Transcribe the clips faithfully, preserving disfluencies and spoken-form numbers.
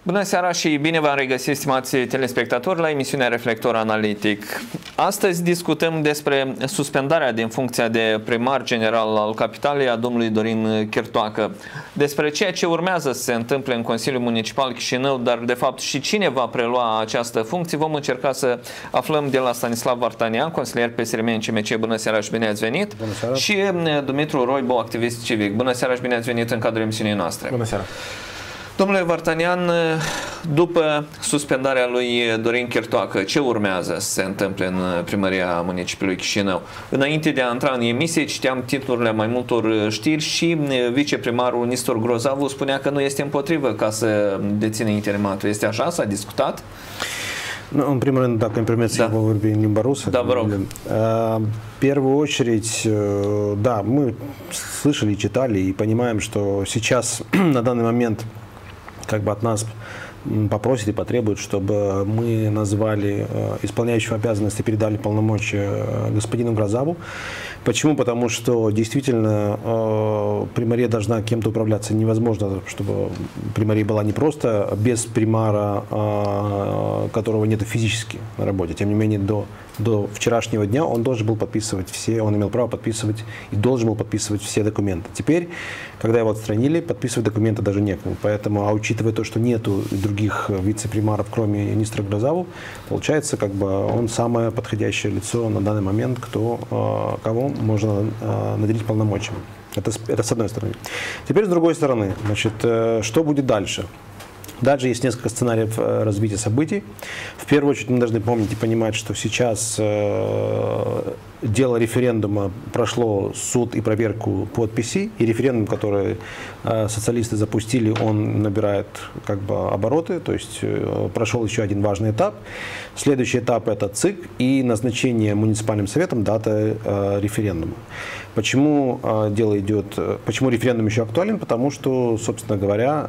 Bună seara și bine v-am regăsit, stimați telespectatori, la emisiunea Reflector Analitic. Astăzi discutăm despre suspendarea din funcția de primar general al capitalei a domnului Dorin Chirtoacă, despre ceea ce urmează să se întâmple în Consiliul Municipal Chișinău, dar de fapt și cine va prelua această funcție. Vom încerca să aflăm de la Stanislav Vartanian, consilier P S R M în C M C. Bună seara și bine ați venit! Bună seara. Și Dumitru Roibo, activist civic. Bună seara și bine ați venit în cadrul emisiunii noastre! Bună seara! Domnule Vartanian, după suspendarea lui Dorin Chirtoacă, ce urmează să se întâmple în primăria municipiului Chișinău? Înainte de a intra în emisie, citeam titlurile mai multor știri și viceprimarul Nistor Grozavu spunea că nu este împotrivă ca să dețină interimatul. Este așa? S-a discutat? Ну, în primul rând, dacă îmi permiteți, da. să vorbi în limba rusă. Да, vă rog. В первую очередь, да, мы слышали, читали и понимаем, что сейчас, на данный момент, как бы от нас попросят и потребуют, чтобы мы назвали исполняющего обязанности, передали полномочия господину Грозаву. Почему? Потому что действительно примария должна кем-то управляться. Невозможно, чтобы примария была не просто без примара, которого нет физически на работе. Тем не менее, до, до вчерашнего дня он должен был подписывать все, он имел право подписывать и должен был подписывать все документы. Теперь, когда его отстранили, подписывать документы даже некому. Поэтому, а учитывая то, что нету других вице-примаров, кроме Нистора Грозаву, получается, как бы он самое подходящее лицо на данный момент, кто, кого можно наделить полномочиями. Это, это с одной стороны. Теперь с другой стороны, значит, что будет дальше? Дальше есть несколько сценариев развития событий. В первую очередь мы должны помнить и понимать, что сейчас э, дело референдума прошло суд и проверку подписей, и референдум, который э, социалисты запустили, он набирает как бы обороты, то есть э, прошел еще один важный этап. Следующий этап — это ЦИК и назначение муниципальным советом даты э, референдума. Почему э, дело идет, почему референдум еще актуален? Потому что, собственно говоря,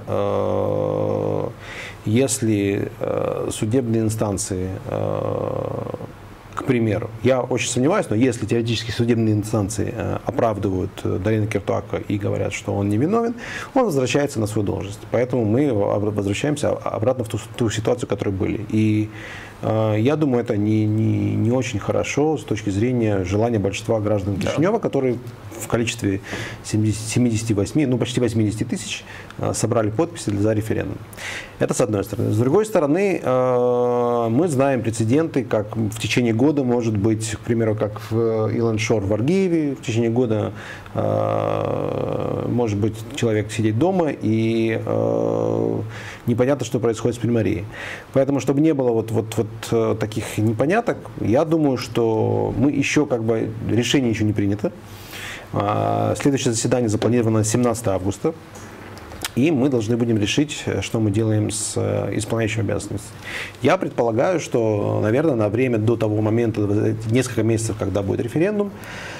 э, если э, судебные инстанции, э, к примеру, я очень сомневаюсь, но если теоретически судебные инстанции э, оправдывают Дорина Киртоака и говорят, что он невиновен, он возвращается на свою должность. Поэтому мы возвращаемся обратно в ту, ту ситуацию, в которой были. И я думаю, это не, не, не очень хорошо с точки зрения желания большинства граждан Кишинева, которые в количестве семидесяти восьми, ну почти восьмидесяти тысяч собрали подписи за референдум. Это с одной стороны. С другой стороны, мы знаем прецеденты, как в течение года, может быть, к примеру, как в Иланшор в Аргиеве, в течение года может быть человек сидеть дома и непонятно, что происходит с примарией. Поэтому, чтобы не было вот, вот, вот таких непоняток, я думаю, что мы еще как бы, решение еще не принято. Следующее заседание запланировано на семнадцатое августа. И мы должны будем решить, что мы делаем с исполняющим обязанности. Я предполагаю, что, наверное, на время до того момента, несколько месяцев, когда будет референдум,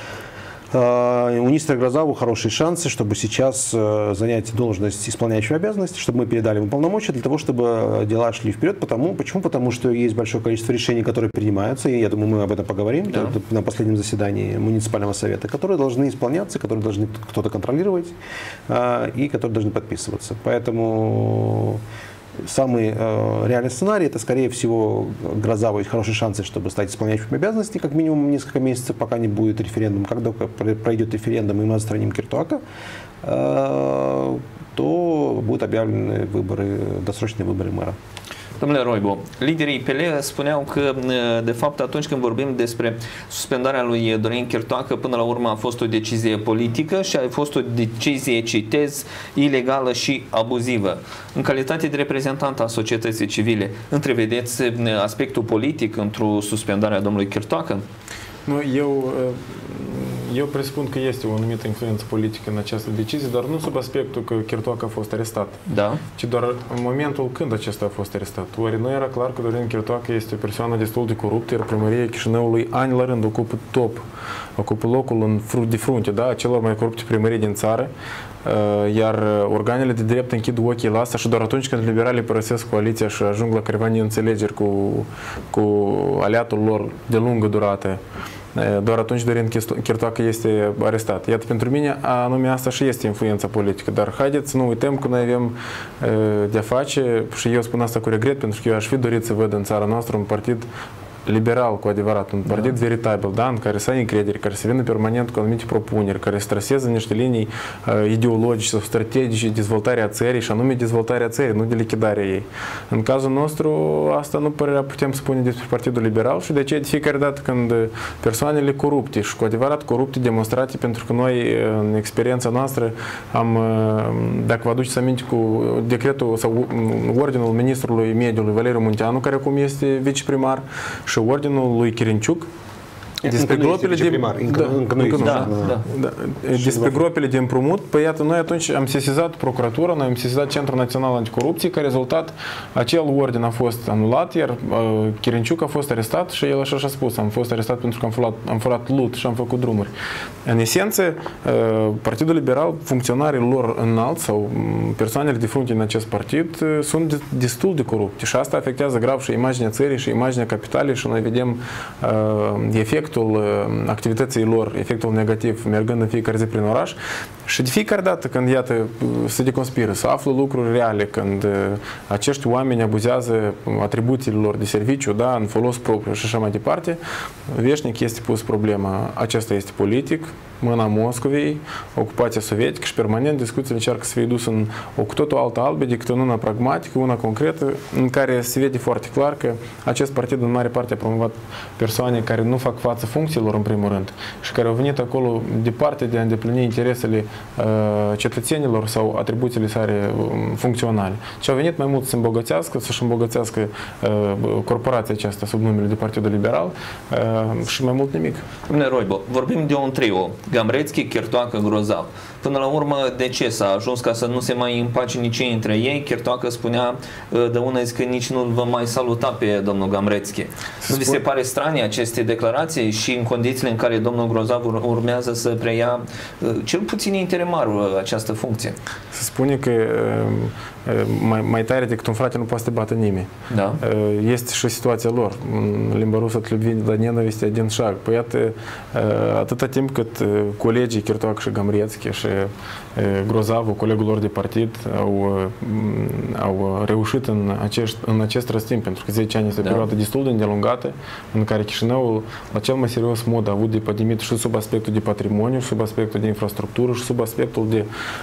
у Нистора Грозаву хорошие шансы, чтобы сейчас занять должность исполняющего обязанности, чтобы мы передали ему полномочия для того, чтобы дела шли вперед. Потому, почему? Потому что есть большое количество решений, которые принимаются, и я думаю, мы об этом поговорим да. на последнем заседании муниципального совета, которые должны исполняться, которые должны кто-то контролировать и которые должны подписываться. Поэтому самый э, реальный сценарий — это, скорее всего, Грозаву есть хорошие шансы, чтобы стать исполняющим обязанности, как минимум несколько месяцев, пока не будет референдум. Когда пройдет референдум, и мы отстраним Киртоака, э, то будут объявлены выборы, досрочные выборы мэра. Domnule Roibo, liderii P L spuneau că, de fapt, atunci când vorbim despre suspendarea lui Dorin Chirtoacă, până la urmă a fost o decizie politică și a fost o decizie, citez, ilegală și abuzivă. În calitate de reprezentant al societății civile, întrevedeți aspectul politic într-o suspendare a domnului Chirtoacă? Nu, eu, eu presupun că este o anumită influență politică în această decizie, dar nu sub aspectul că Chirtoacă a fost arestat, da. ci doar în momentul când acesta a fost arestat. Oare nu era clar că Dorin Chirtoacă este o persoană destul de coruptă, iar primăria Chișinăului ani la rând ocupă top, ocupă locul în de frunte, da, celor mai corupte primării din țară, iar organele de drept închid ochii la asta și doar atunci când liberalii părăsesc coaliția și ajung la careva neînțelegeri cu, cu aliatul lor de lungă durată, doar atunci Dorin Chirtoacă este arestat. Iată, pentru mine, anume asta și este influența politică, dar haideți să nu uităm că noi avem de-a face, și eu spun asta cu regret, pentru că eu aș fi dorit să văd în țara noastră un partid liberal, cu adevărat, un partid da. veritabil, da, în care să ai încredere, care să vină permanent cu anumite propuneri, care să traseze niște linii uh, ideologice sau strategice, dezvoltarea țării și anume dezvoltarea țării, nu de lichidarea ei. În cazul nostru, asta nu părerea putem spune despre Partidul Liberal și de aceea de fiecare dată când persoanele corupte și cu adevărat corupte demonstrate, pentru că noi, în experiența noastră, am, dacă vă aduceți aminte cu decretul sau ordinul ministrului mediului Valeriu Munteanu, care acum este viceprimar, și ordinul lui Chirinciuc despre gropile de primar, încă, da, încă nu încă da, da, da. Despre gropile de împrumut, păi iată, noi atunci am sesizat procuratura, noi am sesizat Centrul Național Anticorupție, ca rezultat acel ordin a fost anulat, iar uh, Chirinciuc a fost arestat și el așa și-a spus, am fost arestat pentru că am furat, am furat lut și am făcut drumuri. În esență, uh, Partidul Liberal, funcționarii lor înalți sau persoanele de frunte în acest partid uh, sunt destul de corupte și asta afectează grav și imaginea țării și imaginea capitalei și noi vedem uh, efect efectul activității lor, efectul negativ, mergând în fiecare zi prin oraș și de fiecare dată când, iată, se deconspiră, să află lucruri reale, când acești oameni abuzează atribuțiile lor de serviciu, da, în folos propriu și așa mai departe, veșnic este pus problema. Acesta este politic, mâna Moscovei, ocupația sovietică și permanent discuțiile încearcă să fie dus în o cu totul altă albă decât în una pragmatică, una concretă, în care se vede foarte clar că acest partid în mare parte a promovat persoane care nu fac față funcțiilor în primul rând și care au venit acolo departe de a îndeplini interesele uh, cetățenilor sau atribuțiile sale um, funcționale. Și au venit mai mult să îmbogățească, să-și îmbogățească uh, corporația aceasta sub numele de Partidul Liberal uh, și mai mult nimic. Domnule Roibo, vorbim de un trio. Gamrețchi, Chirtoacă, Grozav. Până la urmă, de ce s-a ajuns ca să nu se mai împace nici ei între ei? Chirtoacă spunea de una zi că nici nu vă mai saluta pe domnul Gamrețchi. Nu vi se pare stranie aceste declarații și în condițiile în care domnul Grozav urmează să preia cel puțin interimar această funcție? Se spune că mai, mai tare decât un frate nu poate să te bată nimeni. Da. Este și situația lor. În limba rusă, tlubvini la nenaviste один шаг. Păi iată, atâta timp cât colegii Chirtoacă și Gamrețchi și Grozavul, colegul lor de partid, au, au reușit în, acești, în acest răstimp, pentru că zece ani este o da. perioadă destul de îndelungată, în care Chișinăul, la cel mai serios mod, a avut de pătimit și sub aspectul de patrimoniu, și sub aspectul de infrastructură, și sub aspectul de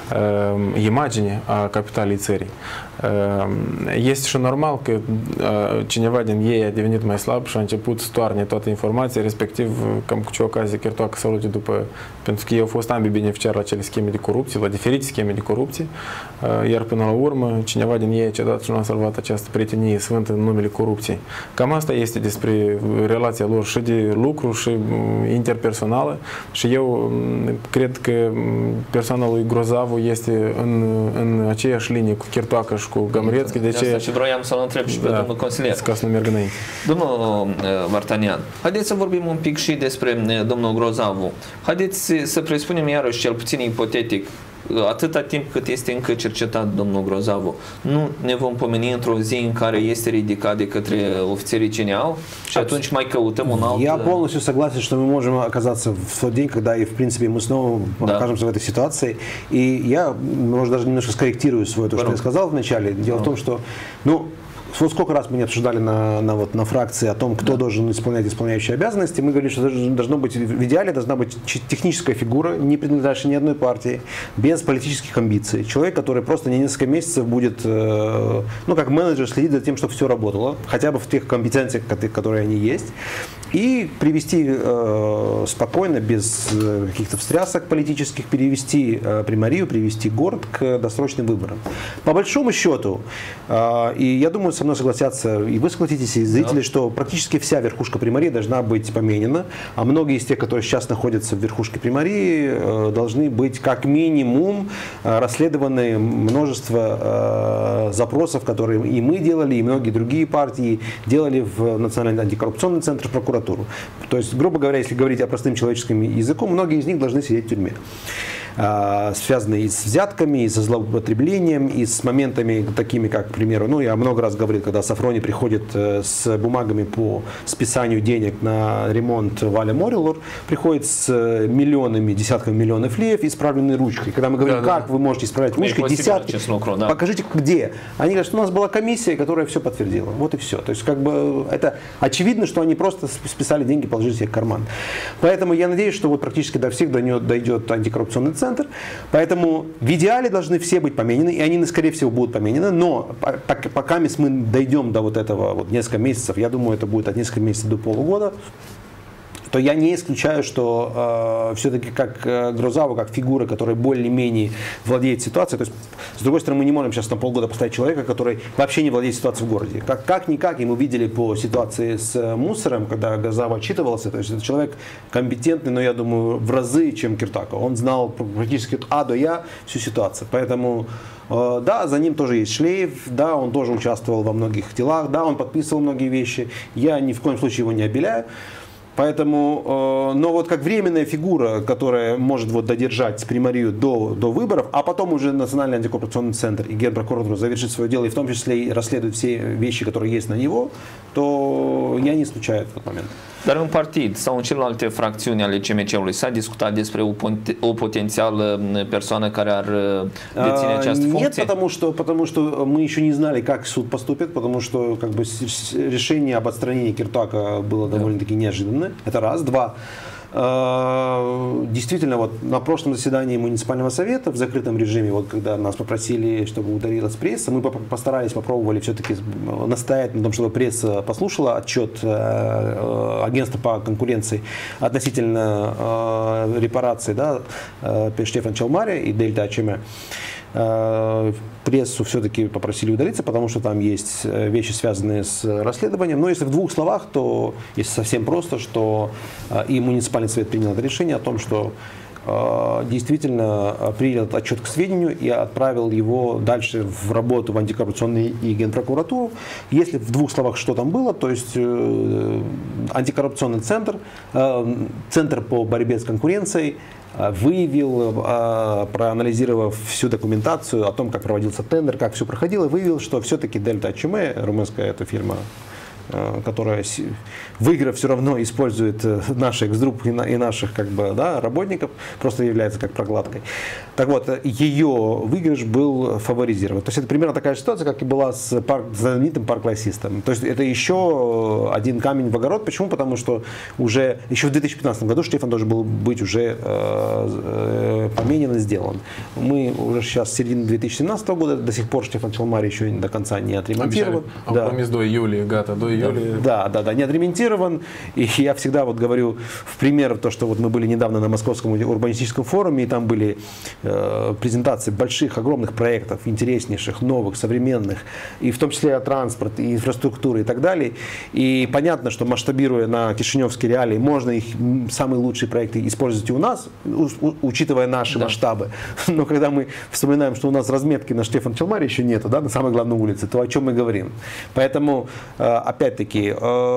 uh, imagine a capitalei țării. Uh, este și normal că uh, cineva din ei a devenit mai slab și a început să toarne toată informația, respectiv, cam cu ce ocazie Chirtoacă să lupte după, pentru că ei au fost ambii beneficiari la acele scheme de corupție, la diferite scheme de corupție, iar până la urmă cineva din ei a cedat și nu a salvat această prietenie sfântă în numele corupției. Cam asta este despre relația lor și de lucru și interpersonală și eu cred că persoana lui Grozavu este în, în aceeași linie cu Chirtoacă și cu Gamrețchi. De ce... Și vroiam să-l întreb și pe da, domnul consilier. Ca să nu merg înainte. Domnul Vartanian, haideți să vorbim un pic și despre domnul Grozavu. Haideți să presupunem iarăși, cel puțin ipotetic, atâta timp cât este încă cercetat domnul Grozavu, nu ne vom pomeni într-o zi în care este ridicat de către офицеrii C N A și atunci mai căutăm un alt... Я полностью согласен, что мы можем оказаться в тот день, когда и в принципе мы снова да. окажемся в этой ситуации. И я, может, даже немножко скорректирую свое то, что я сказал вначале. Дело в том, что, ну, вот сколько раз мы не обсуждали на, на, вот, на фракции о том, кто да. должен исполнять исполняющие обязанности, мы говорили, что должно быть, в идеале должна быть техническая фигура, не принадлежащая ни одной партии, без политических амбиций. Человек, который просто не несколько месяцев будет, э, ну, как менеджер, следить за тем, чтобы все работало, хотя бы в тех компетенциях, которые они есть, и привести э, спокойно, без э, каких-то встрясок политических, перевести э, Примарию, привести город к досрочным выборам. По большому счету, э, и я думаю, со мной согласятся и вы согласитесь, и зрители, да. что практически вся верхушка Примарии должна быть поменена, а многие из тех, которые сейчас находятся в верхушке Примарии, э, должны быть как минимум э, расследованы множество э, запросов, которые и мы делали, и многие другие партии делали в Национальный антикоррупционный центр, в прокуратуру. То есть, грубо говоря, если говорить о простым человеческим языком, многие из них должны сидеть в тюрьме. связанные и с взятками, и со злоупотреблением, и с моментами такими, как, к примеру, ну, я много раз говорил, когда Сафрони приходит с бумагами по списанию денег на ремонт Валя Морилор, приходит с миллионами, десятками миллионов леев, исправленной ручкой. Когда мы говорим, да, как да. вы можете исправлять ручкой, десятки, число, да. покажите где. Они говорят, что у нас была комиссия, которая все подтвердила. Вот и все. То есть, как бы, это очевидно, что они просто списали деньги, положили себе в карман. Поэтому я надеюсь, что вот практически до всех дойдет антикоррупционный центр. Поэтому в идеале должны все быть поменены, и они, скорее всего, будут поменены. Но пока мы дойдем до вот этого вот несколько месяцев, я думаю, это будет от нескольких месяцев до полугода, то я не исключаю, что э, все-таки как э, Грозава, как фигура, которая более-менее владеет ситуацией, то есть, с другой стороны, мы не можем сейчас на полгода поставить человека, который вообще не владеет ситуацией в городе. Как, как-никак, и мы видели по ситуации с э, мусором, когда Грозава отчитывался, то есть это человек компетентный, но я думаю, в разы, чем Киртако. Он знал практически от А до Я всю ситуацию. Поэтому, э, да, за ним тоже есть шлейф, да, он тоже участвовал во многих делах, да, он подписывал многие вещи. Я ни в коем случае его не обеляю. Поэтому, э, но вот как временная фигура, которая может вот додержать Примарию до, до выборов, а потом уже Национальный антикоррупционный центр и Генпрокуратура завершит свое дело, и в том числе и расследует все вещи, которые есть на него, то я не исключаю этот момент. Dar în partid sau în celelalte fracțiuni ale C M C-ului s-a discutat despre o, o potențială persoană care ar deține această funcție? Нет, потому что, потому что мы еще не знали, как суд поступит, потому что как бы, решение об отстранении Киртака было довольно-таки неожиданно. Это раз. Два. Действительно, вот на прошлом заседании муниципального совета в закрытом режиме, вот когда нас попросили, чтобы удалилась пресса, мы постарались, попробовали все-таки настоять на том, чтобы пресса послушала отчет агентства по конкуренции относительно репарации, да, Штефан Челмари и Дельта АЧМ. Прессу все-таки попросили удалиться, потому что там есть вещи, связанные с расследованием. Но если в двух словах, то если совсем просто, что и муниципальный совет принял это решение о том, что действительно принял этот отчет к сведению и отправил его дальше в работу в антикоррупционную и Генпрокуратуру. Если в двух словах, что там было, то есть антикоррупционный центр, центр по борьбе с конкуренцией, выявил, проанализировав всю документацию о том, как проводился тендер, как все проходило, выявил, что все-таки Дельта АЧМ, румынская эта фирма, которая, выиграв, все равно использует наших экс-групп и наших как бы, да, работников, просто является как прокладкой. Так вот, ее выигрыш был фаворизирован. То есть это примерно такая же ситуация, как и была с, парк, с знаменитым парк-лайсистом. То есть это еще один камень в огород. Почему? Потому что уже еще в две тысячи пятнадцатом году Штефан должен был быть уже э, поменен и сделан. Мы уже сейчас в середине две тысячи семнадцатого года, до сих пор Штефан Челмари еще до конца не отремонтирован. Да. Компромисс до июля, Гата, до июля. Да, да, да, не отремонтирован. И я всегда вот говорю в пример то, что вот мы были недавно на Московском урбанистическом форуме, и там были э, презентации больших, огромных проектов, интереснейших, новых, современных, и в том числе транспорт, и инфраструктура, и так далее. И понятно, что масштабируя на кишиневские реалии, можно их самые лучшие проекты использовать и у нас, у, у, учитывая наши да. масштабы. Но когда мы вспоминаем, что у нас разметки на Штефан Челмари еще нету, да, на самой главной улице, то о чем мы говорим? Поэтому, э, опять-таки,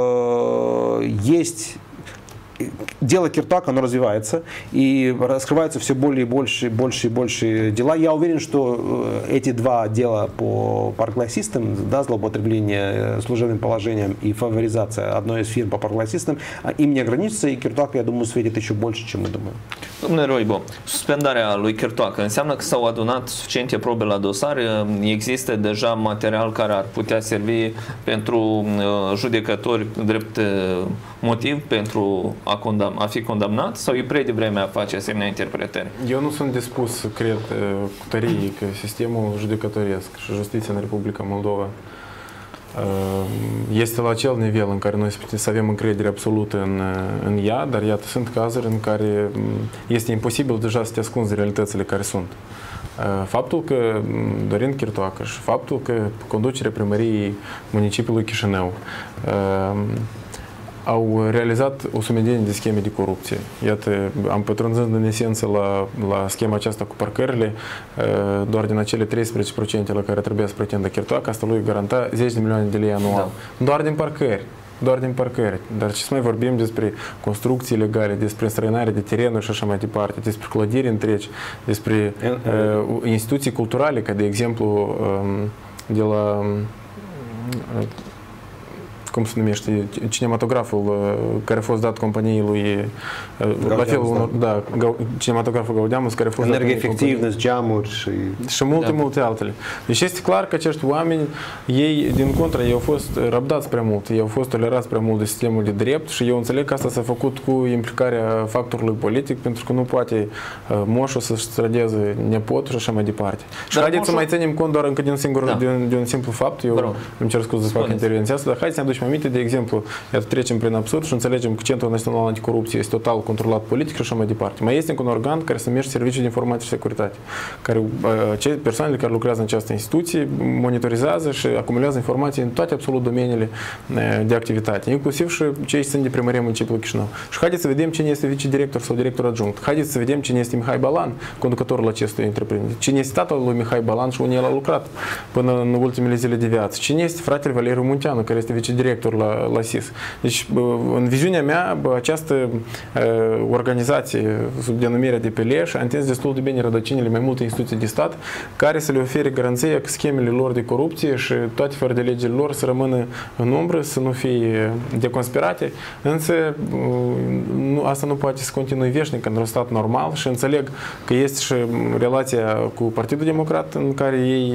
есть дело Киртака, оно развивается и раскрываются все более и больше, больше и больше дела. Я уверен, что эти два дела по парк-лайсистам, да, злоупотребление служебным положением и фаворизация одной из фирм по парк-лайсистам, им не ограничится, и Киртак, я думаю, светит еще больше, чем мы думаем. Domnule Roibo, suspendarea lui Chirtoacă înseamnă că s-au adunat suficiente probe la dosar, există deja material care ar putea servi pentru judecători drept motiv pentru a, condam a fi condamnat sau e prea devreme a face asemenea interpretări? Eu nu sunt dispus să cred cu tărie că sistemul judecătoresc și justiția în Republica Moldova este la acel nivel în care noi să avem încredere absolută în, în ea, dar iată, sunt cazuri în care este imposibil deja să te ascunzi realitățile care sunt. Faptul că Dorin Chirtoacă și faptul că conducerea primăriei municipiului Chișinău au realizat o sumedenie de scheme de corupție. Iată, am pătrunzând în esență la, la schema aceasta cu parcările, doar din acele treisprezece la sută la care trebuia să pretindă Chirtoacă, asta lui garanta zece de milioane de lei anual. Da. Doar din parcări. doar din parcări. Dar ce să mai vorbim despre construcții legale, despre înstrăinare de terenuri și așa mai departe, despre clădiri întregi, despre uh, instituții culturale, ca de exemplu um, de la cum se numește, cinematograful care a fost dat companiei lui la fel, da, cinematograful Gaudeamus, care a fost energoefectivitate, geamuri și și multe, da. multe altele. Deci este clar că acești oameni, ei, din contră, ei au fost răbdați prea mult, ei au fost tolerați prea mult de sistemul de drept și eu înțeleg că asta s-a făcut cu implicarea factorului politic, pentru că nu poate moșul să-și strădeze nepotul și așa mai departe. Și dar haideți moșul... să mai ținem cont doar încă de un, singur, da. de un, de un simplu fapt, eu Bro. îmi cer scuze să fac intervenția asta, dar haideți să ne aducem aminte, de exemplu, iată, trecem prin absurd și înțelegem că Centrul Național Anticorupție este total controlat politic și așa mai departe. Mai este încă un organ care se numește Serviciul de Informație și Securitate, care uh, persoanele care lucrează în această instituție monitorizează și acumulează informații în toate absolut domeniile uh, de activitate, inclusiv și cei sunt de primărie municipiului Chișinău. Și haideți să vedem cine este vicedirector sau director adjunct. Haideți să vedem cine este Mihai Balan, conducătorul acestui întreprindere. Cine este tatăl lui Mihai Balan și unde el a lucrat până în ultimele zile de viață. Cine este fratele Valeriu Munteanu, care este vicedirector la, la S I S. Deci, în viziunea mea, această uh, organizație sub denumirea de P L E-ș a întins destul de bine rădăcinile mai multe instituții de stat care să le ofere garanția că schemele lor de corupție și toate fără de legile lor să rămână în umbră, să nu fie deconspirate, însă nu, asta nu poate să continue veșnic într-un stat normal și înțeleg că este și relația cu Partidul Democrat în care ei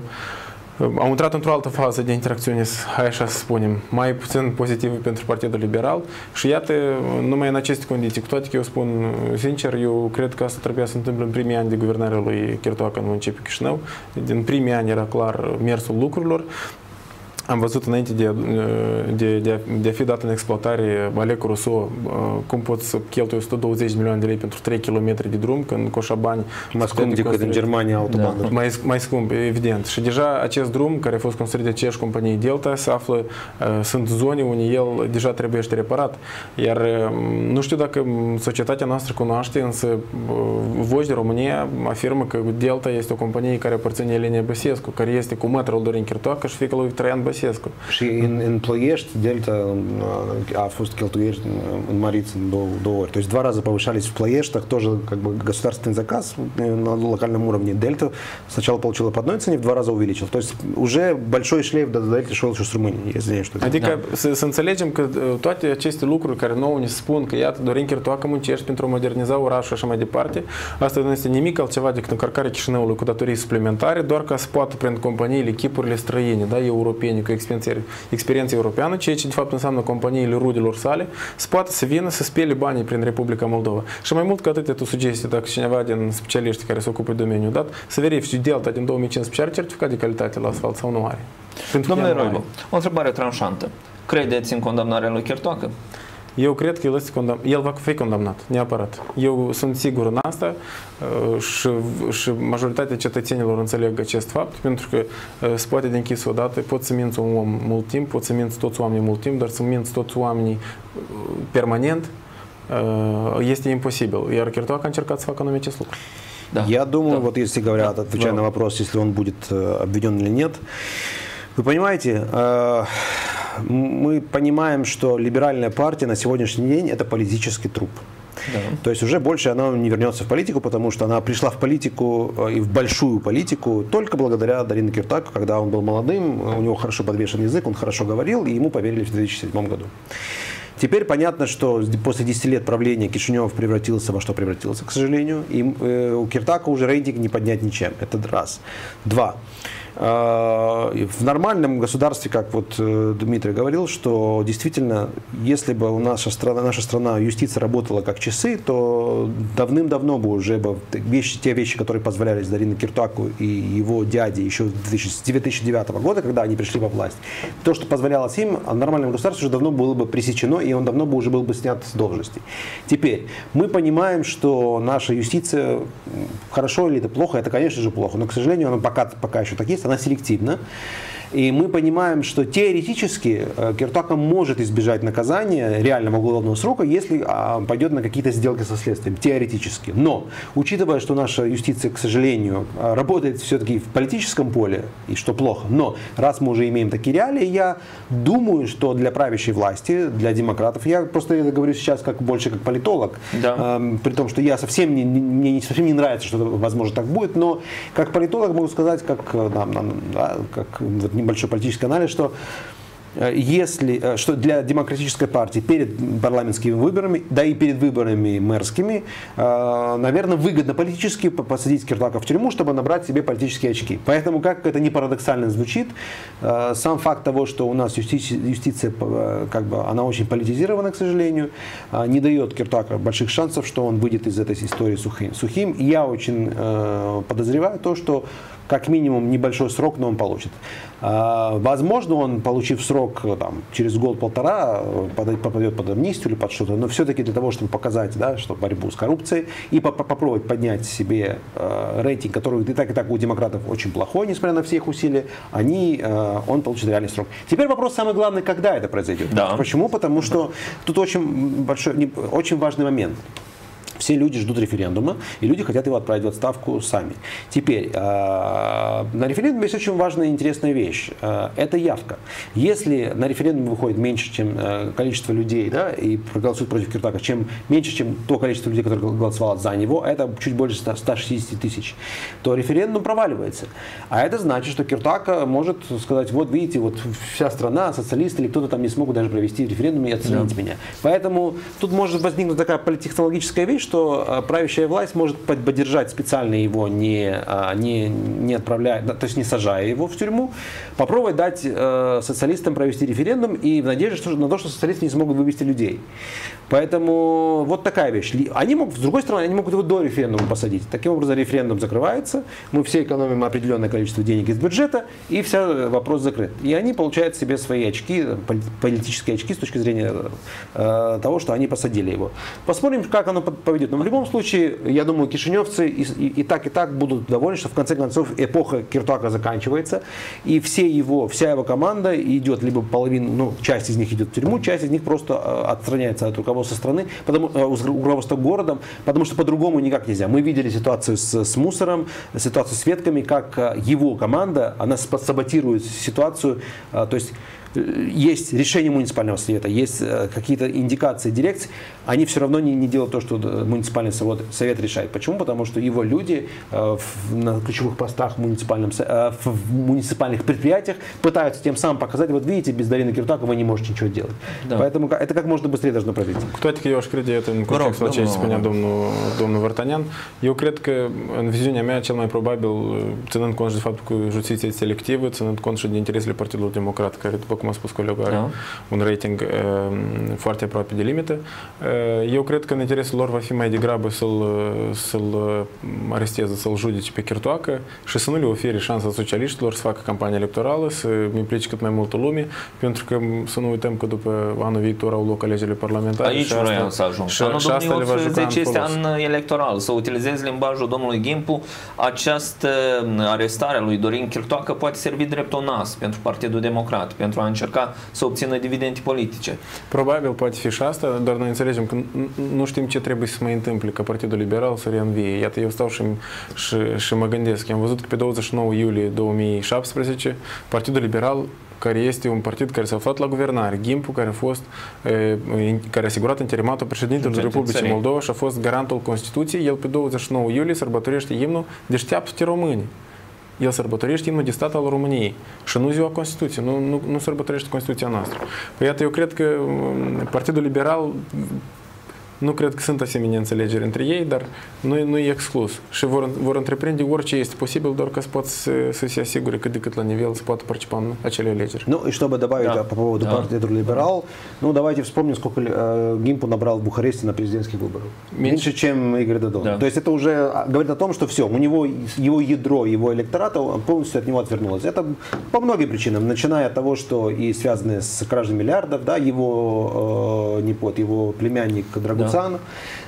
au intrat într-o altă fază de interacțiune, hai așa să spunem, mai puțin pozitivă pentru Partidul Liberal și iată, numai în aceste condiții, cu toate că eu spun sincer, eu cred că asta trebuia să se întâmple în primii ani de guvernare lui Chirtoacă în municipiul Chișinău. Din primii ani era clar mersul lucrurilor. Am văzut înainte de, de, de, de a fi dat în exploatare Alecu Rousseau cum poți să cheltui o sută douăzeci de milioane de lei pentru trei kilometri de drum, când coșa bani mai scump decât în Germania autobandă. Da. Mai, mai scump, evident. Și deja acest drum, care a fost construit de aceeași companie Delta, se află, sunt zone unde el deja trebuie să reparat. Iar nu știu dacă societatea noastră cunoaște, însă Voci de România afirmă că Delta este o companie care aparține Elenei Băsescu, care este cu mătrul Dorin Chirtoacă și fiica lui Traian Băsescu. Și în, în Ploiești, Delta a fost cheltuieli înmăriți în două, două ori. То есть два раза повышались в Плоештах, тоже как бы государственный заказ на локальном уровне. Дельта сначала получила по одной цене, в два раза увеличил. То есть уже большой шлейф до Дельты шел еще с Румынии. Я извиняюсь, что это. Adică da. să, să înțelegem că toate aceste lucruri care nouă ne spun că iată, Dorin Chirtoacă muncește pentru a moderniza orașul și așa mai departe, asta nu este nimic altceva decât încărcarea Chișinăului cu datorii suplimentare, doar ca să poată prin companiile, echipurile străine, da, europene, cu experiență europeană, ceea ce de fapt înseamnă companiile rudelor sale, să poată să vină să spele banii prin Republica Moldova. Și mai mult ca atât, tu sugestii, dacă cineva din specialiști care se ocupă de domeniul dat, să verifici Delta din două mii cincisprezece are certificat de calitate la asfalt sau nu are. Domnule Roibu, o întrebare tranșantă. Credeți în condamnarea lui Chirtoacă? Eu cred că el, este condam... el va fi condamnat, neapărat. Eu sunt sigur în asta și, și majoritatea cetățenilor înțeleg acest fapt, pentru că se poate de închis odată, poți să minți un om mult timp, poți să minți toți oamenii mult timp, dar să minți toți oamenii permanent este imposibil. Iar Chirtoacă a încercat să facă anume acest lucru. Да. Я думаю, да. вот если говорят, отвечая да. на вопрос, если он будет обвинен или нет, вы понимаете, мы понимаем, что либеральная партия на сегодняшний день это политический труп. Да. То есть уже больше она не вернется в политику, потому что она пришла в политику и в большую политику только благодаря Дарину Киртаку, когда он был молодым, у него хорошо подвешен язык, он хорошо говорил, и ему поверили в две тысячи седьмом году. Теперь понятно, что после десяти лет правления Кишинев превратился во что превратился, к сожалению, и э, у Киртака уже рейтинг не поднять ничем. Это раз. Два. В нормальном государстве, как вот Дмитрий говорил, что действительно, если бы у наша страна, наша страна, юстиция работала как часы, то давным-давно бы уже бы вещи, те вещи, которые позволялись Дарину Киртаку и его дяде еще с две тысячи девятого года, когда они пришли во власть, то, что позволялось им, в нормальном государстве уже давно было бы пресечено, и он давно бы уже был бы снят с должности. Теперь, мы понимаем, что наша юстиция, хорошо или это плохо, это, конечно же, плохо, но, к сожалению, она пока, пока еще так есть, она селективна. И мы понимаем, что теоретически Киртоака может избежать наказания реального уголовного срока, если пойдет на какие-то сделки со следствием. Теоретически. Но, учитывая, что наша юстиция, к сожалению, работает все-таки в политическом поле, и что плохо, но раз мы уже имеем такие реалии, я думаю, что для правящей власти, для демократов, я просто это говорю сейчас как больше как политолог, да. э, при том, что я совсем не, мне совсем не нравится, что возможно так будет, но как политолог могу сказать, как, да, да, как вот небольшой политический анализ, что если, что для демократической партии перед парламентскими выборами, да и перед выборами мэрскими, наверное, выгодно политически посадить Киртоака в тюрьму, чтобы набрать себе политические очки. Поэтому, как это не парадоксально звучит, сам факт того, что у нас юстиция, юстиция как бы, она очень политизирована, к сожалению, не дает Киртоаку больших шансов, что он выйдет из этой истории сухим. сухим. И я очень подозреваю то, что как минимум небольшой срок, но он получит. Возможно, он, получив срок там, через год-полтора, попадет под амнистию или под что-то, но все-таки для того, чтобы показать, да, что борьбу с коррупцией и попробовать поднять себе рейтинг, который и так и так у демократов очень плохой, несмотря на все их усилия, они, он получит реальный срок. Теперь вопрос самый главный, когда это произойдет. Да. Почему? Потому что тут очень, большой, очень важный момент. Все люди ждут референдума, и люди хотят его отправить в отставку сами. Теперь, э, на референдуме есть очень важная и интересная вещь. Э, это явка. Если на референдум выходит меньше, чем э, количество людей, да, и проголосуют против Киртоака, чем меньше, чем то количество людей, которые голосовало за него, а это чуть больше ста шестидесяти тысяч, то референдум проваливается. А это значит, что Киртоака может сказать, вот видите, вот вся страна, социалисты или кто-то там не смогут даже провести референдум и отстранить да. меня. Поэтому тут может возникнуть такая политтехнологическая вещь, что правящая власть может поддержать специально его, не, не, не отправляя, то есть не сажая его в тюрьму, попробовать дать э, социалистам провести референдум и в надежде что, на то, что социалисты не смогут вывести людей. Поэтому вот такая вещь. Они могут, с другой стороны, они могут его до референдума посадить. Таким образом, референдум закрывается, мы все экономим определенное количество денег из бюджета, и все, вопрос закрыт. И они получают себе свои очки, политические очки с точки зрения э, того, что они посадили его. Посмотрим, как оно поведет. Но в любом случае, я думаю, кишиневцы и, и, и так, и так будут довольны, что в конце концов эпоха Киртоака заканчивается, и все его, вся его команда идет, либо половина, ну, часть из них идет в тюрьму, часть из них просто отстраняется от руководства страны, потому, руководства городом, потому что по-другому никак нельзя. Мы видели ситуацию с, с мусором, ситуацию с ветками, как его команда, она саботирует ситуацию, то есть есть решение муниципального совета, есть какие-то индикации дирекции, они все равно не, не делают то, что муниципальный совет, совет решает. Почему? Потому что его люди э, в, на ключевых постах в, муниципальном, э, в муниципальных предприятиях пытаются тем самым показать, вот видите, без Дарины Киртоака вы не можете ничего делать. Да. Поэтому это как можно быстрее должно произойти. Кто таки eu aș crede, iată, în context la ce spunea domnul, domnul Vartanian, eu cred că în viziunea mea cel mai probabil, ținând cont și de faptul că justiția este selectivă, ținând cont și de interesele Partidului Democrat, care, după cum a spus colegul, are un rating uh, foarte aproape de limită. Uh, eu cred că în interesul lor va fi mai degrabă să-l să-l aresteze, să-l judece pe Kиртоака și să nu le ofere șansa socialiștilor să facă campanie electorală, să implice cât mai multă lume, pentru că să nu uităm că după anul viitor au loc alegerile parlamentare. Aici vreau să ajung. Și, anul și asta le va juca în este folos. an electoral. Să utilizezi limbajul domnului Ghimpu, această arestare a lui Dorin Kиртоака poate servi drept un as pentru Partidul Democrat, pentru a încerca să obțină dividende politice. Probabil poate fi și asta, dar noi înțelegem că nu știm ce trebuie să se mai întâmple ca Partidul Liberal să reînvie. Iată, eu stau și, și, și mă gândesc. Am văzut că pe douăzeci și nouă iulie două mii șaptesprezece Partidul Liberal, care este un partid care s-a aflat la guvernare, Ghimpu, care a fost, care a asigurat interimatul președintelui Republicii Moldova și a fost garantul Constituției, el pe douăzeci și nouă iulie sărbătorește imnul Deșteaptă-te români. El sărbătorește imnul de stat al României și nu ziua Constituției, nu, nu, nu sărbătorește Constituția noastră. Păi iată, eu cred că Partidul Liberal, nu cred că sunt asemenea înțelegeri între ei, dar nu, nu e exclus. Și vor, vor întreprinde orice este posibil, doar ca să pot să, să se asigure cât de cât la nivel să poată participa în acele alegeri. Ну и чтобы добавить да. по поводу да. партии Либерал, ну давайте вспомним, сколько э, Гимпу набрал в Бухаресте на президентских выборах. Меньше, Меньше чем Игорь Додон. Да. То есть это уже говорит о том, что все, у него его ядро, его электората полностью от него отвернулось. Это по многим причинам, начиная от того, что и связанные с кражей миллиардов, да, его э, непот, его племянник Драгуцан, да.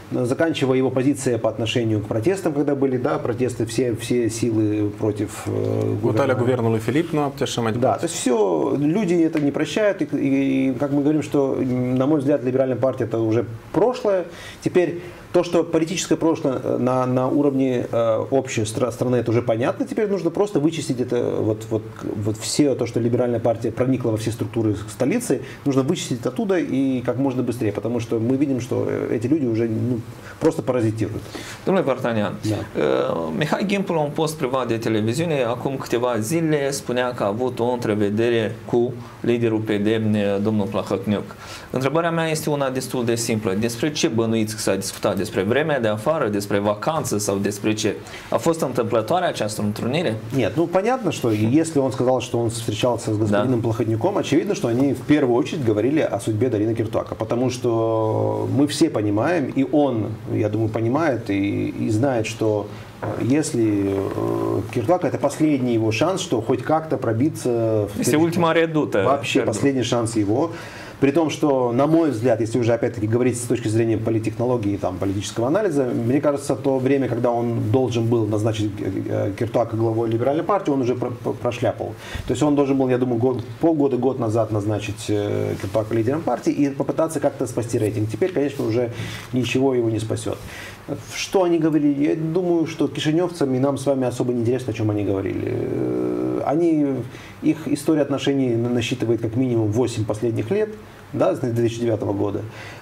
заканчивая его позиция по отношению к протестам, когда были, да, протесты, все, все силы против э, гувернера. гувернерul Филипп, но обтяжем. Да, то есть все, люди это не прощают, и, и, и как мы говорим, что, на мой взгляд, либеральная партия это уже прошлое. Теперь то, что политическое прошлое на, на уровне э, общей стра- страны, это уже понятно. Теперь нужно просто вычистить это, вот, вот, вот все то, что либеральная партия проникла во все структуры столицы, нужно вычистить оттуда и как можно быстрее, потому что мы видим, что эти люди уже ну, просто parazitiruют. Domnule Vartanian, da. Mihai Gimpu la un post privat de televiziune acum câteva zile spunea că a avut o întrevedere cu liderul P D, domnul Plahotniuc. Întrebarea mea este una destul de simplă. Despre ce bănuiți că s-a discutat? Despre vremea de afară, despre vacanță sau despre ce? A fost întâmplătoare această întrunire? Нет, ну понятно, что если он сказал, что он встречался с господином да. Плохотнюком, очевидно, что они в первую очередь говорили о судьбе Дарины Киртуака, потому что мы все понимаем, и он, я думаю, понимает и, и знает, что если э, Киртуак это последний его шанс, что хоть как-то пробиться в если ультима редута, вообще редута. Последний шанс его. При том, что, на мой взгляд, если уже опять-таки говорить с точки зрения политтехнологии и там, политического анализа, мне кажется, то время, когда он должен был назначить Киртуака главой либеральной партии, он уже прошляпал. То есть он должен был, я думаю, год, полгода, год назад назначить Киртуака лидером партии и попытаться как-то спасти рейтинг. Теперь, конечно, уже ничего его не спасет. Что они говорили? Я думаю, что кишиневцам и нам с вами особо не интересно, о чем они говорили. Они, их история отношений насчитывает как минимум восемь последних лет, да, с две тысячи девятого года.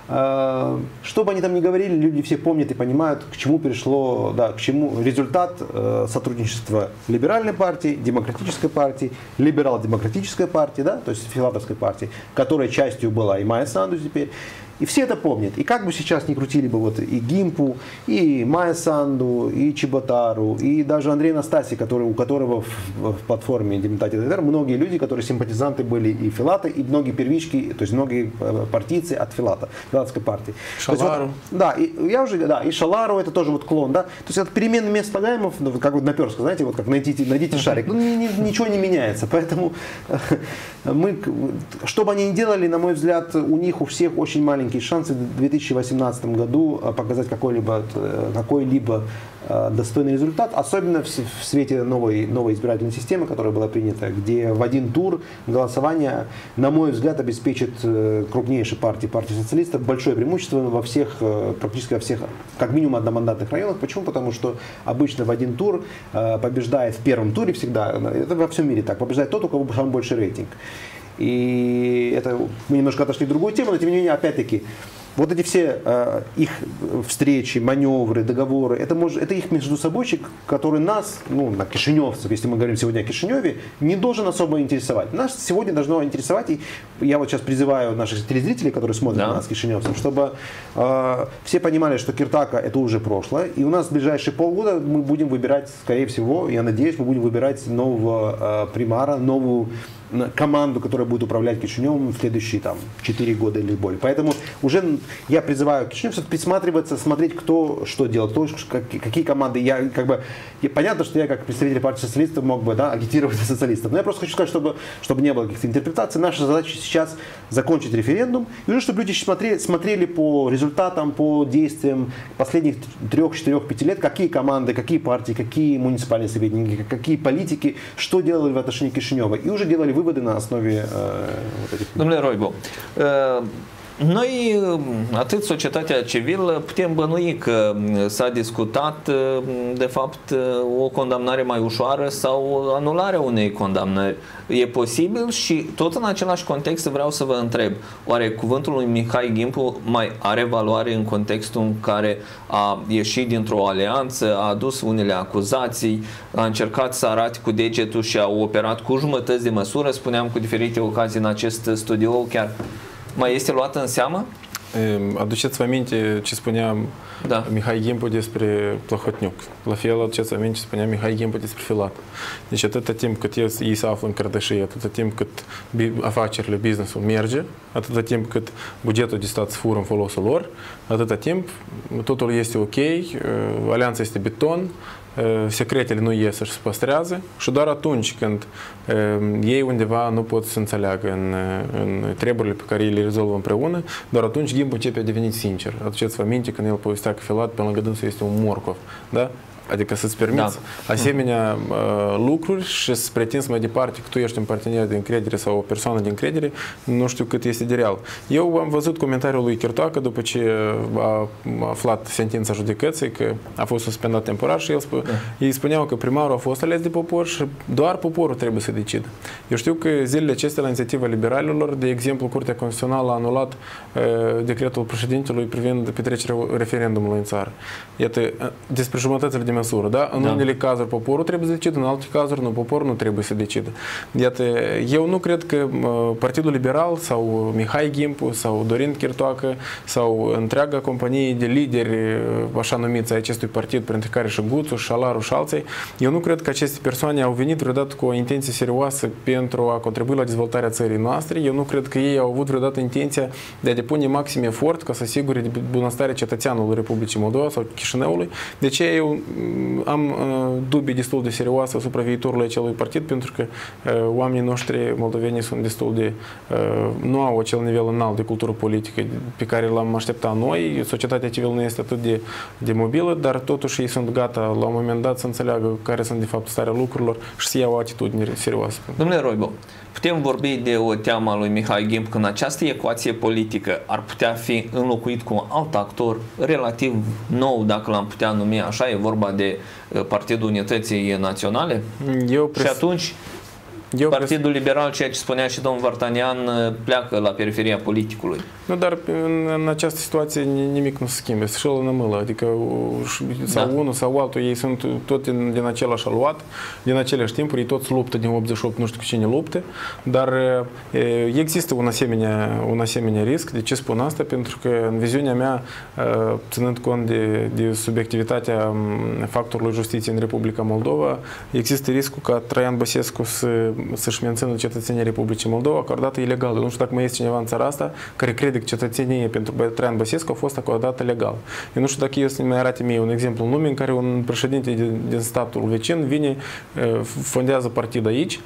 Что бы они там ни говорили, люди все помнят и понимают, к чему пришло, да, к чему результат сотрудничества либеральной партии, демократической партии, либерал-демократической партии, да, то есть филатовской партии, которой частью была и Майя Санду теперь. И все это помнят. И как бы сейчас ни крутили бы вот и Гимпу, и Майя Санду, и Чеботару, и даже Андрей Настасий, который, у которого в, в платформе Демократии ДТР многие люди, которые симпатизанты были и Филата, и многие первички, то есть многие партийцы от Филата, Филатовской партии. Шалару. Вот, да, и я уже, да, и Шалару это тоже вот клон, да. То есть это перемены мест слагаемых, ну, как вот наперстка, знаете, вот как найдите, найдите шарик, ну ни, ни, ничего не меняется. Поэтому мы, что бы они ни делали, на мой взгляд, у них у всех очень маленький шансы в две тысячи восемнадцатом году показать какой-либо, какой-либо достойный результат, особенно в свете новой, новой избирательной системы, которая была принята, где в один тур голосование, на мой взгляд, обеспечит крупнейшей партии, партии социалистов, большое преимущество во всех, практически во всех, как минимум одномандатных районах. Почему? Потому что обычно в один тур побеждает в первом туре всегда, это во всем мире так, побеждает тот, у кого самый больший рейтинг. И это мы немножко отошли в другую тему, но тем не менее, опять-таки, вот эти все э, их встречи, маневры, договоры, это, может, это их междусобойчик, который нас, ну, на кишиневцев, если мы говорим сегодня о Кишиневе, не должен особо интересовать. Нас сегодня должно интересовать, и я вот сейчас призываю наших телезрителей, которые смотрят да. на нас, кишиневцев, чтобы э, все понимали, что Киртака это уже прошлое, и у нас в ближайшие полгода мы будем выбирать, скорее всего, я надеюсь, мы будем выбирать нового э, примара, новую команду, которая будет управлять Кишиневым в следующие там, четыре года или более. Поэтому уже я призываю кишиневцев присматриваться, смотреть, кто что делает, кто, какие команды. Я, как бы, я, понятно, что я как представитель партии социалистов мог бы да, агитировать за социалистов, но я просто хочу сказать, чтобы, чтобы не было каких-то интерпретаций. Наша задача сейчас закончить референдум, и уже чтобы люди смотрели, смотрели по результатам, по действиям последних трех, четырех, пяти лет, какие команды, какие партии, какие муниципальные советники, какие политики, что делали в отношении Кишинева, и уже делали выводы на основе uh, вот этих... Domnule Roibu, uh, noi, atât societatea civilă, putem bănui că s-a discutat, de fapt, o condamnare mai ușoară sau anularea unei condamnări. E posibil și tot în același context vreau să vă întreb, oare cuvântul lui Mihai Gimpu mai are valoare în contextul în care a ieșit dintr-o alianță, a adus unele acuzații, a încercat să arate cu degetul și a operat cu jumătăți de măsură, spuneam cu diferite ocazii în acest studio, chiar mai este luată în seamă? Aduceți-vă aminte ce spunea da. Mihai Gimpu despre Plahotniuc. La fel, aduceți aminte ce spunea Mihai Gimpu despre Filat. Deci atâta timp cât ei se află în cărtășie, atâta timp cât afacerile, business-ul merge, atâta timp cât bugetul de stat se fură în folosul lor, atâta timp totul este ok, alianța este beton, secretele nu ies și se păstrează și doar atunci când ei undeva nu pot să înțeleagă în, în treburile pe care ei le rezolvă împreună, doar atunci Gimbu începe a deveni sincer. Aduceți-vă aminte când el povestea că Filat pe lângă dânsul este un morcov, da? Adică să-ți permiți da. asemenea uh, lucruri și să pretinzi mai departe că tu ești un partener de încredere sau o persoană de încredere, nu știu cât este de real. Eu am văzut comentariul lui Chirtoacă după ce a aflat sentința judecății că a fost suspendat temporar și el sp da. ei spuneau că primarul a fost ales de popor și doar poporul trebuie să decidă. Eu știu că zilele acestea la inițiativa liberalilor, de exemplu, Curtea Constituțională a anulat uh, decretul președintelui privind petrecerea referendumului în țară. Iată, despre jumătățile de măsură, da? În da. unele cazuri poporul trebuie să decidă, în alte cazuri nu, poporul nu trebuie să decidă. Iată, eu nu cred că Partidul Liberal sau Mihai Gimpu sau Dorin Chirtoacă sau întreaga companie de lideri, așa numiți, a acestui partid, printre care și Guțu, și Șalaru și alții, eu nu cred că aceste persoane au venit vreodată cu o intenție serioasă pentru a contribui la dezvoltarea țării noastre. Eu nu cred că ei au avut vreodată intenția de a depune maxim efort ca să asigure bunăstarea cetățeanului Republicii Moldova sau Chișinăului. De ce eu am uh, dubii destul de serioase asupra viitorului acelui partid, pentru că uh, oamenii noștri moldoveni sunt destul de uh, nu au acel nivel înalt de cultură politică pe care l-am așteptat noi. Societatea civilă nu este atât de, de mobilă, dar totuși ei sunt gata la un moment dat să înțeleagă care sunt de fapt starea lucrurilor și să iau o atitudine serioasă. Domnule Roibo, putem vorbi de o teamă a lui Mihai Gimp când această ecuație politică ar putea fi înlocuit cu un alt actor relativ nou, dacă l-am putea numi așa, e vorba de Partidul Unității Naționale? Eu și atunci Eu Partidul Liberal, ceea ce spunea și domnul Vartanian, pleacă la periferia politicului. Nu, dar în, în această situație nimic nu se schimbe, se șelă în mâlă, adică sau da. unul sau altul, ei sunt tot din, din același aluat, din aceleași timpuri, ei toți luptă din optzeci și opt, nu știu cu cine lupte, dar e, există un asemenea, un asemenea risc. De ce spun asta? Pentru că în viziunea mea, ținând cont de, de subiectivitatea factorului justiției în Republica Moldova, există riscul ca Traian Băsescu să să-și mențină cetățenia Republicii Moldova acordată ilegal. Nu știu dacă mai este cineva în țara asta care crede că cetățenia pentru Traian Băsescu a fost acordată legal. Eu nu știu dacă eu să mai arate mie un exemplu în lume în care un președinte din, din statul vecin vine, fondează partid aici.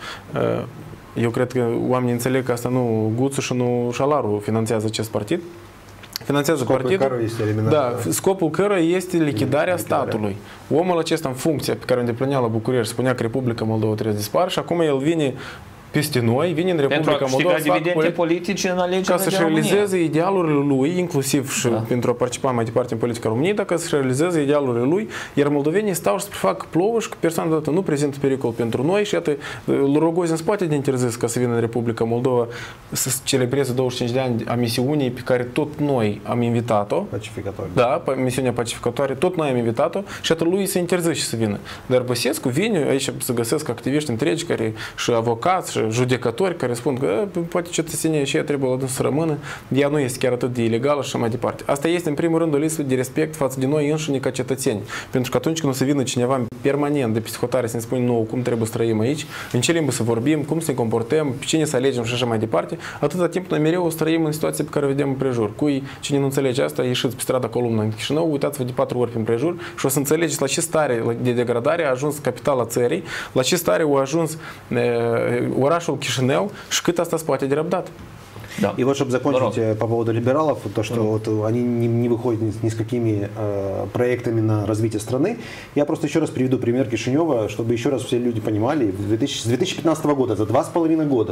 Eu cred că oamenii înțeleg că asta nu Guțu și nu Șalaru finanțează acest partid. Finanțează scopul partidul, este da, scopul căruia este lichidarea statului. Omul acesta în funcție pe care o îndeplinea la București spunea că Republica Moldova trebuie să dispară și acum el vine peste noi, vine în Republica Moldova dividende politice în alegerile ca să-și realizeze idealurile lui, inclusiv și da. pentru a participa mai departe în politica României, dacă să-și realizeze idealurile lui, iar moldovenii stau și să prefac plouă și că persoana dată nu prezintă pericol pentru noi și iată, lui Rogozin se poate de interzis ca să vină în Republica Moldova să celebreze douăzeci și cinci de ani a misiunii pe care tot noi am invitat-o. Pacificatoare. Da, misiunea pacificatoare, tot noi am invitat-o și atât lui se interzice să vină. Dar Băsescu vine, aici să găsesc activiști întregi care și avocați și judecători care spun că poate cetățenia și ea trebuie la să rămână, ea nu este chiar atât de ilegală și așa mai departe. Asta este în primul rând o listă de respect față de noi înșine ca cetățeni. Pentru că atunci când o să vină cineva permanent de psihotare să ne spune nouă cum trebuie să trăim aici, în ce limbă să vorbim, cum să ne comportăm, pe cine să alegem și așa mai departe, atâta timp noi mereu o să trăim în situația pe care o vedem în prejur. Cui cine nu înțelege asta, ieșiți pe strada Columna în Chișinău, uitați-vă de patru ori prin prejur și o să înțelegeți la ce stare de degradare a ajuns capitala țării, la ce stare a ajuns e, orașul Chișinău și cât asta se poate de răbdat. Да. И вот, чтобы закончить по поводу либералов, то, что вот они не, не выходят ни, ни с какими э, проектами на развитие страны, я просто еще раз приведу пример Кишинева, чтобы еще раз все люди понимали, с две тысячи пятнадцатого года, за два с половиной года,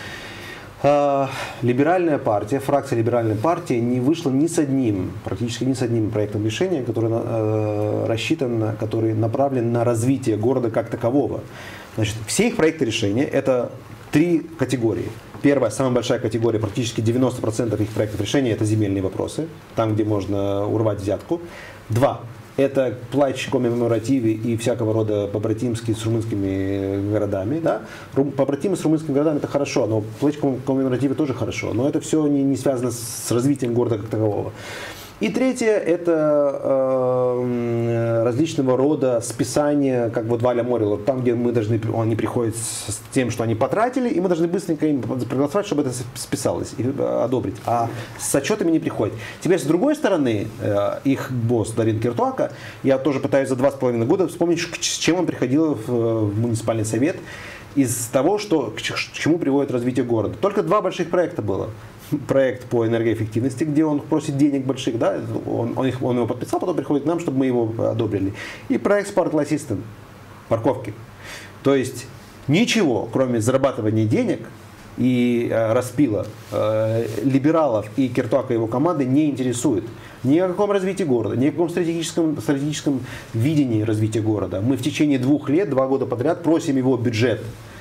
э, либеральная партия, фракция либеральной партии не вышла ни с одним, практически ни с одним проектом решения, который э, рассчитан, который направлен на развитие города как такового. Значит, все их проекты решения – это три категории. Первая, самая большая категория, практически девяносто процентов их проектов решения – это земельные вопросы, там, где можно урвать взятку. Два – это плач коммеморативе и всякого рода побратимские с румынскими городами. Да? Побратимы с румынскими городами – это хорошо, но плач коммеморативе тоже хорошо, но это все не, не связано с развитием города как такового. И третье – это э, различного рода списания, как вот Валя Морила, там, где мы должны, они приходят с тем, что они потратили, и мы должны быстренько им проголосовать, чтобы это списалось и одобрить. А с отчетами не приходит. Теперь, с другой стороны, э, их босс Дарин Киртуака, я тоже пытаюсь за два с половиной года вспомнить, с чем он приходил в, в муниципальный совет, из того, что, к чему приводит развитие города. Только два больших проекта было. Проект по энергоэффективности, где он просит денег больших, да, он, он, их, он его подписал, потом приходит к нам, чтобы мы его одобрили. И проект Smart Light System, парковки. То есть ничего, кроме зарабатывания денег и э, распила, э, либералов и Киртуака и его команды не интересует. Ни о каком развитии города, ни о каком стратегическом, стратегическом видении развития города. Мы в течение двух лет, два года подряд просим его бюджет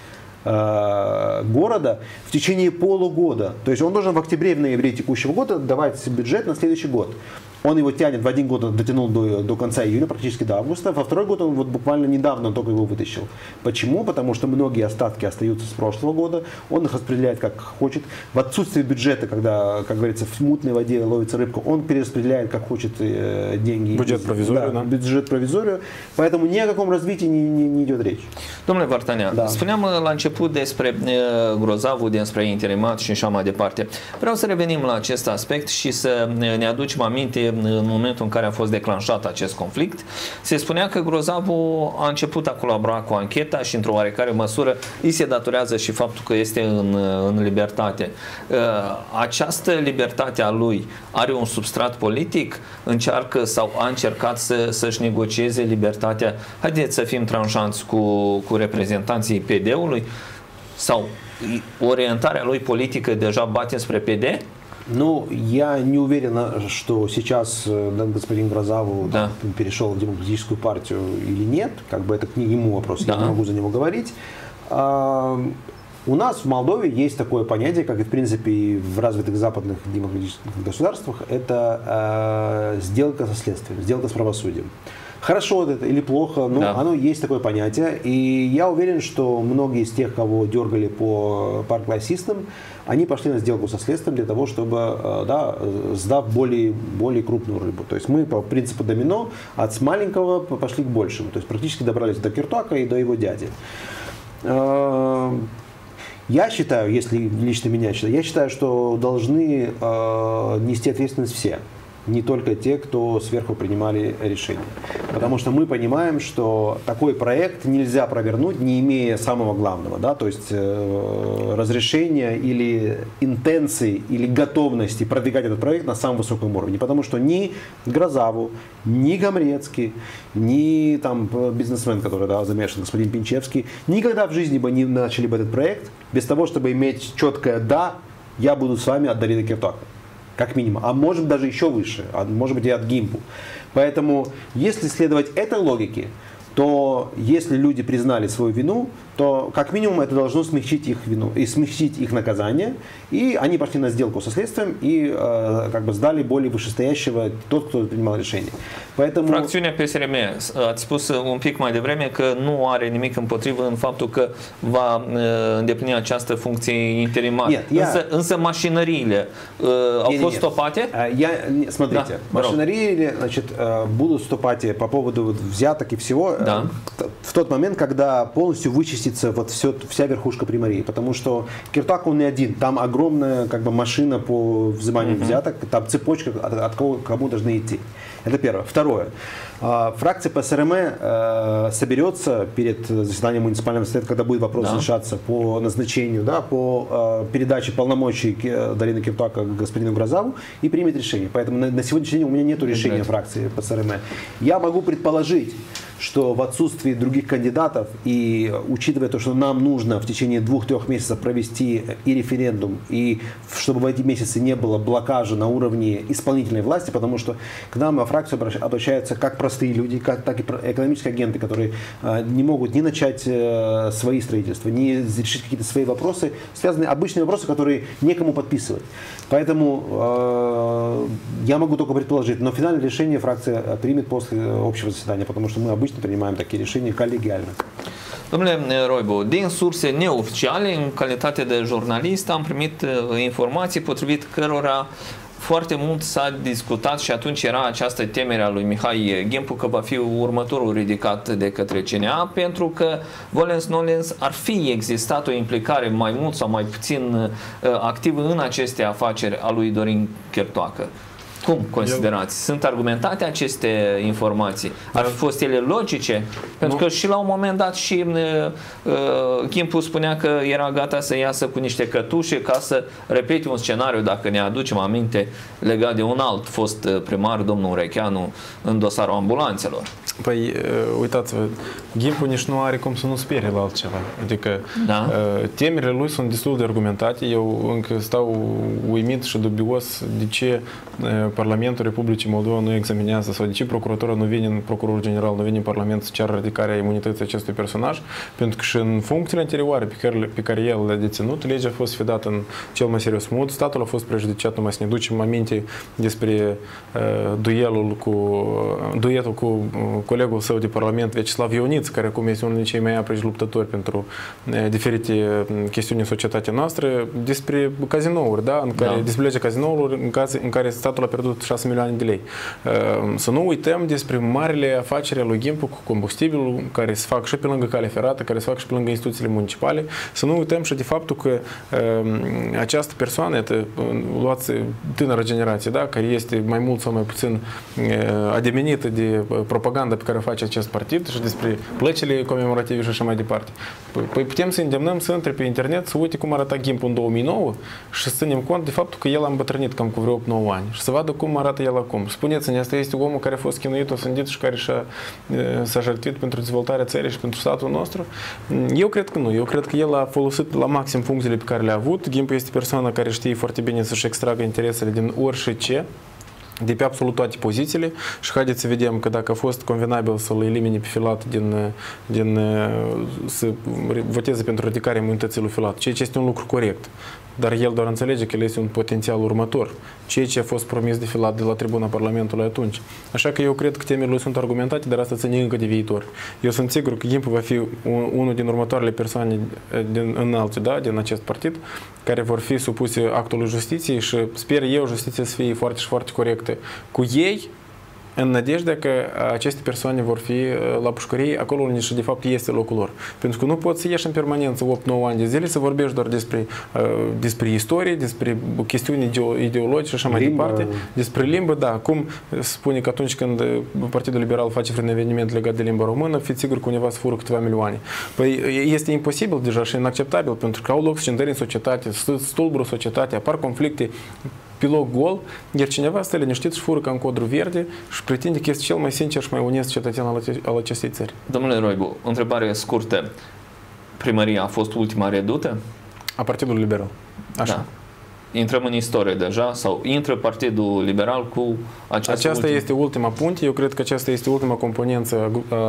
э, города в течение полугода. То есть он должен в октябре, в ноябре текущего года давать бюджет на следующий год. Он его тянет, в один год он дотянул до, до конца июля, практически до августа. Во второй год он вот буквально недавно он только его вытащил. Почему? Потому что многие остатки остаются с прошлого года. Он их распределяет как хочет. В отсутствие бюджета, когда, как говорится, в мутной воде ловится рыбка, он перераспределяет как хочет э, деньги. Бюджет провизорию, да, да? Бюджет провизорию. Поэтому ни о каком развитии не, не, не идет речь. Domnule Vartanian, da. spuneam la început despre uh, grozavul, despre interimat și așa mai departe. Vreau să revenim la acest aspect și să ne aducem aminte în momentul în care a fost declanșat acest conflict. Se spunea că grozavul a început a colabora cu ancheta și într-o oarecare măsură îi se datorează și faptul că este în, în libertate. Această libertate a lui are un substrat politic? Încearcă sau a încercat să, să-și negocieze libertatea? Haideți să fim tranșanți cu, cu reprezentanții P D-ului? Sau orientarea lui politică deja bate spre P D? Ну, я не уверен, что сейчас господин Грозаву да. там, перешел в демократическую партию или нет. Как бы это к ему вопрос, да. Я не могу за него говорить. А, у нас в Молдове есть такое понятие, как и в принципе и в развитых западных демократических государствах, это а, сделка со следствием, сделка с правосудием. Хорошо это или плохо, но да. Оно есть такое понятие. И я уверен, что многие из тех, кого дергали по Smart Light System, они пошли на сделку со следствием для того, чтобы, да, сдав более, более крупную рыбу. То есть мы по принципу домино от маленького пошли к большему. То есть практически добрались до Киртуака и до его дяди. Я считаю, если лично меня считаю, я считаю, что должны нести ответственность все. Не только те, кто сверху принимали решения. Потому что мы понимаем, что такой проект нельзя провернуть, не имея самого главного, да, то есть э, разрешения или интенции, или готовности продвигать этот проект на самом высоком уровне. Потому что ни Грозаву, ни Гамрецкий, ни там бизнесмен, который, да, замешан, господин Пинчевский, никогда в жизни бы не начали бы этот проект без того, чтобы иметь четкое «да, я буду с вами» от Дарина Киртуака. Как минимум, а может даже еще выше, а может быть и от Гимпу. Поэтому, если следовать этой логике, то если люди признали свою вину, то как минимум это должно смягчить их вину и смягчить их наказание. И они пошли на сделку со следствием и э, как бы sdali более вышестоящего тот, кто принимал решение. Поэтому... Fracțiunea P S R M, ați spus un pic mai devreme că nu are nimic împotrivă în faptul că va îndeplini această funcție interimară. Însă, însă mașinăriile uh, au нет, fost нет. stopate? Я, смотрите, да, машинарии, значит, будут стопате по поводу взяток и всего да. в тот момент, когда полностью вычистится вот все, вся верхушка Примарии. Потому что Киртуак он не один, там огромная как бы машина по взиманию uh-huh. взяток, там цепочка, от, от кого кому должны идти. Это первое. Второе. Фракция P S R M соберется перед заседанием муниципального совета, когда будет вопрос да. решаться по назначению, да, по передаче полномочий Дарина Киртуака господину Грозаву и примет решение. Поэтому на, на сегодняшний день у меня нет решения Нет. фракции P S R M. Я могу предположить, что в отсутствии других кандидатов и учитывая то, что нам нужно в течение двух-трех месяцев провести и референдум, и чтобы в эти месяцы не было блокажа на уровне исполнительной власти, потому что к нам во фракцию обращаются как простые люди, как, так и экономические агенты, которые а, не могут ни начать а, свои строительства, ни решить какие-то свои вопросы, связанные обычные вопросы, которые некому подписывать. Поэтому э, я могу только предположить, но финальное решение фракция примет после общего заседания, потому что мы обычно принимаем такие решения коллегиально. Domnule Roibu, din surse neoficiale, în calitate de jurnalist, am primit informații potrivit cărora foarte mult s-a discutat și atunci era această temere a lui Mihai Ghimpu că va fi următorul ridicat de către C N A, pentru că volens-nolens ar fi existat o implicare mai mult sau mai puțin activă în aceste afaceri a lui Dorin Chertoacă. Cum considerați? Sunt argumentate aceste informații? Ar fi fost ele logice? Pentru nu. că și la un moment dat și uh, Ghimpu spunea că era gata să iasă cu niște cătușe ca să repete un scenariu, dacă ne aducem aminte, legat de un alt fost primar, domnul Urecheanu, în dosarul ambulanțelor. Păi, uitați-vă, Ghimpu nici nu are cum să nu sperie la altceva. Adică da. temerile lui sunt destul de argumentate. Eu încă stau uimit și dubios de ce Parlamentul Republicii Moldova nu examinează sau de ce procuratura nu vine, procurorul general nu vine în Parlament să ceară ridicarea imunității acestui personaj, pentru că și în funcțiile anterioare pe care, pe care el le-a deținut, legea a fost fidată în cel mai serios mod, statul a fost prejudiciat, numai să ne ducem aminte despre uh, duelul cu, duetul cu uh, colegul său de Parlament, Vyacheslav Ioniț, care acum este unul din cei mai apriși luptători pentru uh, diferite chestiuni în societatea noastră, despre cazinouri, da? În care, da. despre legea cazinouri, în, caz, în care statul a pierdut șase milioane de lei. Să nu uităm despre marile afaceri ale lui Ghimpu cu combustibilul, care se fac și pe lângă calea ferată, care se fac și pe lângă instituțiile municipale. Să nu uităm și de faptul că această persoană, luați tânără generație, da, care este mai mult sau mai puțin ademenită de propaganda pe care o face acest partid și despre plăcile comemorative și așa mai departe. Păi putem să îndemnăm să intre pe internet, să uite cum arăta Ghimpu în două mii nouă și să ținem cont de faptul că el a îmbătrânit cam cu vreo opt nouă ani și să vadă cum arată el acum. Spuneți-ne, asta este omul care a fost chinuit, osândit și care s-a jertfit pentru dezvoltarea țării și pentru statul nostru? Eu cred că nu. Eu cred că el a folosit la maxim funcțiile pe care le-a avut. Ghimpu este persoana care știe foarte bine să-și extragă interesele din orice, de pe absolut toate pozițiile și haideți să vedem că dacă a fost convenabil să-l elimine pe Filat din, din, să voteze pentru ridicarea imunității lui Filat, ceea ce este un lucru corect. Dar el doar înțelege că el este un potențial următor, ceea ce a fost promis de Filat de la tribuna Parlamentului atunci. Așa că eu cred că temele lui sunt argumentate, dar asta ține încă de viitor. Eu sunt sigur că Ghimpu va fi un, unul din următoarele persoane din, înalte, da, din acest partid, care vor fi supuse actului justiției și sper eu justiția să fie foarte și foarte corectă cu ei, în nădejdea că aceste persoane vor fi la pușcărie, acolo unde și de fapt este locul lor. Pentru că nu poți să ieși în permanență opt nouă ani de zile să vorbești doar despre, despre istorie, despre chestiuni ideologice și așa mai limba. departe, despre limbă, da, cum spune că atunci când Partidul Liberal face vreun eveniment legat de limba română, fiți sigur că undeva se fură câteva milioane. Păi este imposibil deja și inacceptabil, pentru că au loc scindări în societate, stulbură societatea, apar conflicte pe loc gol, iar cineva stă liniștit și fură ca în codru verde și pretinde că este cel mai sincer și mai onest cetățean al acestei țări. Domnule Roibu, o întrebare scurtă. Primăria a fost ultima redută? A Partidului Liberal. Așa. Da. Intrăm în istorie deja sau intră Partidul Liberal cu această Aceasta ultimă... este ultima punte. Eu cred că aceasta este ultima componență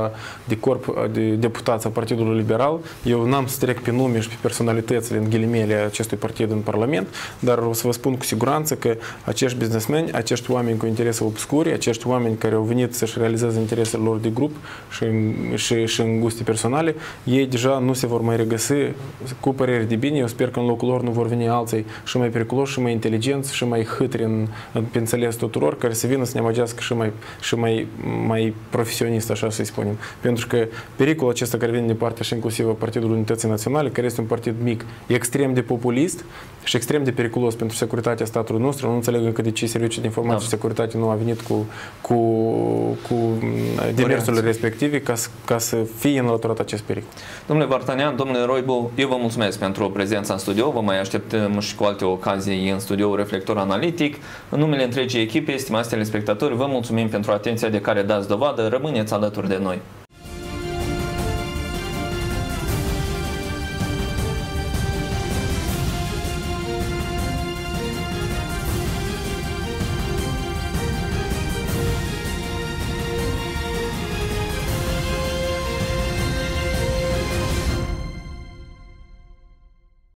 de corp de deputați a Partidului Liberal. Eu n-am să trec pe nume și pe personalitățile în ghilimele acestui partid în Parlament, dar o să vă spun cu siguranță că acești businessmeni, acești oameni cu interese obscure, acești oameni care au venit să-și realizeze interesele lor de grup și, și, și în guste personale, ei deja nu se vor mai regăsi cu părere de bine. Eu sper că în locul lor nu vor veni alții și mai periculoși și mai inteligenți și mai hâtri în, în pe înțeles tuturor, care să vină să ne amăgească și mai, și mai, mai profesionist, așa să-i spunem. Pentru că pericolul acesta care vine din partea și inclusiv a Partidului Unității Naționale, care este un partid mic, extrem de populist și extrem de periculos pentru securitatea statului nostru. Nu înțeleg încă de ce Serviciul de Informație și Securitate nu a venit cu, cu, cu demersurile respective ca, ca să fie înlăturat acest pericol. Domnule Vartanian, domnule Roibu, eu vă mulțumesc pentru prezența în studio. Vă mai așteptăm și cu alte ocazii în studioul Reflector Analitic. În numele întregii echipe, stimați telespectatori, vă mulțumim pentru atenția de care dați dovadă. Rămâneți alături de noi.